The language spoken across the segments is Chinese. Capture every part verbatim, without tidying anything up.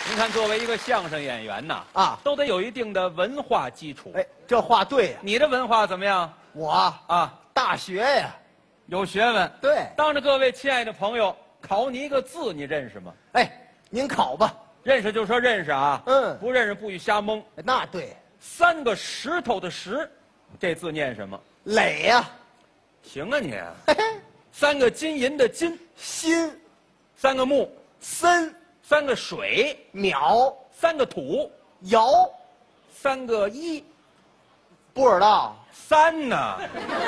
您看，作为一个相声演员呐， 啊， 都得有一定的文化基础。 哎，这话对呀、 你的文化怎么样我啊？ 大学呀， 有学问。 对， 当着各位亲爱的朋友，考你一个字，你认识吗？ 哎，您考吧。 认识就说认识啊， 嗯不认识不许瞎蒙。 那对， 三个石头的石，这字念什么？ 磊呀、 行啊你。 嘿嘿， 三个金银的金， 心三个木， 森三个水， 秒三个土， 摇， 三个一， 不知道。 三呢？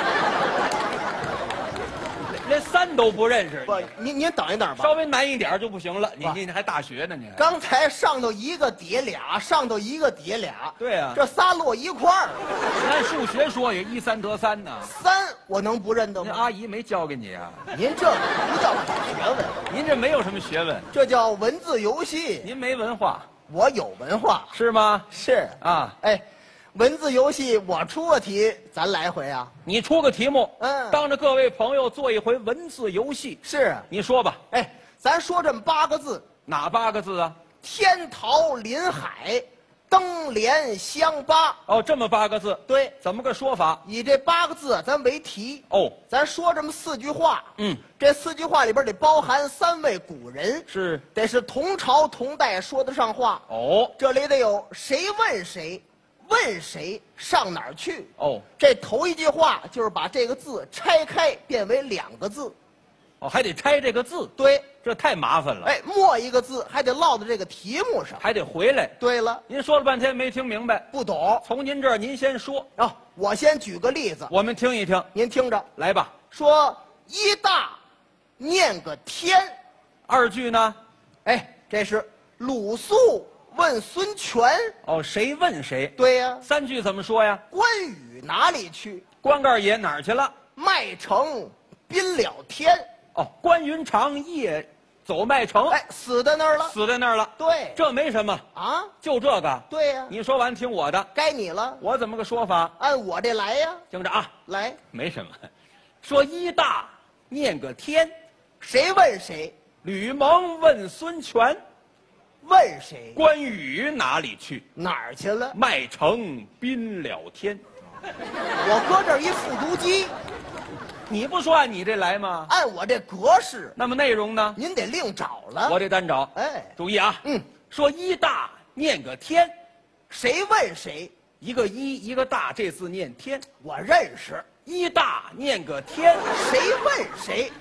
连三都不认识， 不，您您等一等吧。 稍微难一点就不行了。你不你你还大学呢你？ 刚才上头一个叠俩，上头一个叠俩， 对啊， 这仨摞一块儿， 按数学说也一三得三呢。 三我能不认得吗？ 那阿姨没教给你啊？ 您这不叫考学问， 您这没有什么学问， 这叫文字游戏。 您没文化我有文化， 是吗？ 是啊， 哎，文字游戏我出个题，咱来回啊。 你出个题目， 嗯当着各位朋友做一回文字游戏， 是， 你说吧， 哎，咱说这么八个字： 哪八个字啊？ 天桃临海，登莲香八。 哦，这么八个字， 对， 怎么个说法？ 以这八个字咱为题， 哦， 咱说这么四句话。 嗯， 这四句话里边得包含三位古人， 是得是同朝同代说得上话。 哦这里得有谁问谁，问谁上哪儿去。 哦这头一句话就是把这个字拆开变为两个字。 哦，还得拆这个字， 对， 这太麻烦了。 哎，末一个字还得落到这个题目上。 还得回来。 对了， 您说了半天没听明白， 不懂从您这儿您先说， 啊，我先举个例子， 我们听一听。 您听着， 来吧， 说一大念个天。 二句呢？ 哎，这是鲁肃问孙权。 哦，谁问谁？ 对呀、 三句怎么说呀？ 关羽哪里去？ 关二爷哪儿去了？ 麦城宾了天。 哦，关云长夜走麦城， 哎，死在那儿了。 死在那儿了。 对， 这没什么， 啊， 就这个。 对呀、 你说完听我的， 该你了， 我怎么个说法？ 按我这来呀。 听着啊， 来， 没什么。说一大念个天， 谁问谁？ 吕蒙问孙权， 问谁？ 关羽哪里去？ 哪儿去了？ 麦城宾了天。 我搁这儿一复读机， 你不说按你这来吗？ 按我这格式， 那么内容呢？ 您得另找了。 我得单找。 哎， 注意啊， 嗯， 说一大念个天， 谁问谁？ 一个一一个大，这字念天。 我认识。 一大念个天， 谁问谁？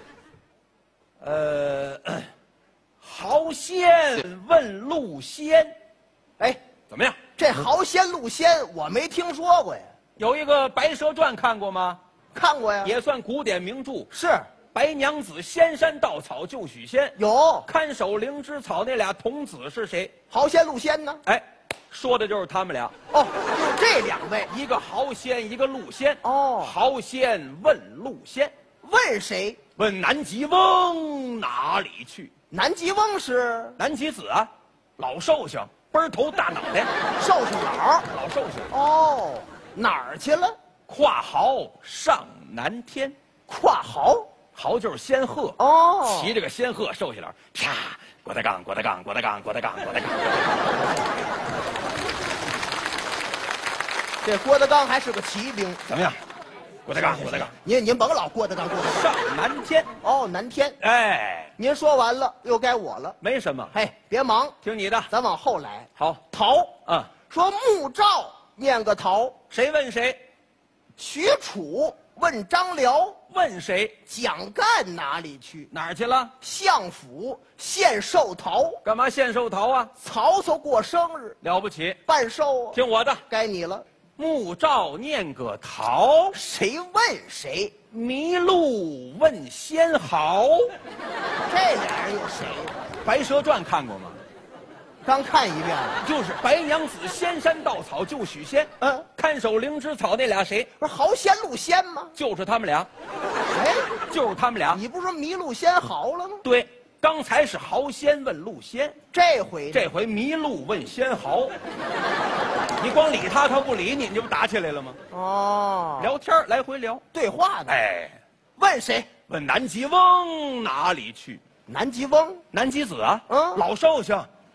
呃，豪仙问陆仙， 哎， 怎么样？ 这豪仙陆仙我没听说过呀。 有一个《白蛇传》看过吗？ 看过呀。 也算古典名著。 是白娘子仙山稻草救许仙， 有看守灵芝草那俩童子是谁？ 豪仙陆仙呢。 哎，说的就是他们俩， 哦，就这两位。 一个豪仙，一个陆仙。 哦豪仙问陆仙， 问谁？ 问南极翁哪里去？ 南极翁是南极子啊，老寿星，奔头大脑袋， 寿星佬。 老寿星， 哦，哪儿去了？ 跨壕上南天。 跨壕。 豪就是仙鹤， 哦， 骑着个仙鹤瘦下来，啪，郭德纲，郭德纲，郭德纲，郭德纲，郭德纲。 这郭德纲还是个骑兵。 怎么样？郭德纲，郭德纲， 您您甭老郭德纲郭德纲。 上南天。 哦，南天。 哎， 您说完了，又该我了。 没什么， 嘿，别忙， 听你的。 咱往后来。 好， 陶， 嗯， 说穆赵念个陶， 谁问谁？ 许褚问张辽， 问谁？ 蒋干哪里去？ 哪儿去了？ 相府献寿桃， 干嘛献寿桃啊？ 曹操过生日了不起！ 办寿啊。 听我的， 该你了。 穆赵念个桃， 谁问谁？ 麋鹿问仙豪。 这俩人有谁？ 《白蛇传》看过吗？ 刚看一遍了。 就是白娘子仙山稻草救许仙， 嗯， 看守灵芝草那俩谁？ 不是豪仙陆仙吗？ 就是他们俩， 哎， 就是他们俩。 你不是说麋鹿仙豪了吗？ 对，刚才是豪仙问陆仙， 这回这回麋鹿问仙豪。你光理他，他不理你，你这不打起来了吗？ 哦， 聊天来回聊。 对话呢。 哎， 问谁？ 问南极翁哪里去？ 南极翁。 南极子啊， 嗯老寿星，嘣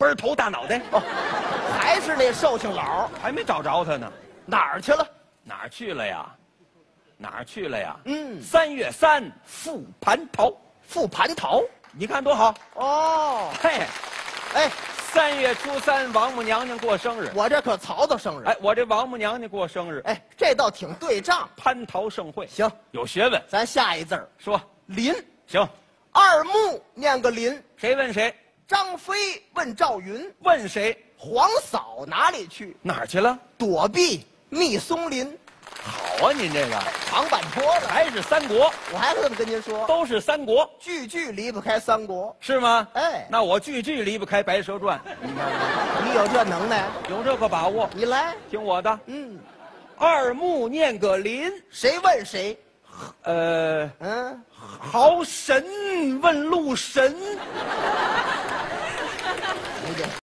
儿头大脑袋， 哦，还是那寿星佬， 还没找着他呢， 哪儿去了？ 哪儿去了呀？哪儿去了呀？ 嗯三月三复蟠桃， 赴蟠桃。 你看多好。 哦， 嘿， 哎， 三月初三王母娘娘过生日， 我这可曹操生日。 哎，我这王母娘娘过生日， 哎，这倒挺对仗。 蟠桃盛会， 行， 有学问。 咱下一字儿说林， 行， 二木念个林。 谁问谁？ 张飞问赵云， 问谁？ 皇嫂哪里去？ 哪儿去了？ 躲避密松林。 好啊，您这个长坂坡的， 还是三国， 我还是这么跟您说， 都是三国， 句句离不开三国。 是吗？ 哎， 那我句句离不开《白蛇传》，你看看， 你有这能耐， 有这个把握， 你来。 听我的。 嗯， 二木念个林， 谁问谁？ 呃， 嗯， 好神问路神。 你得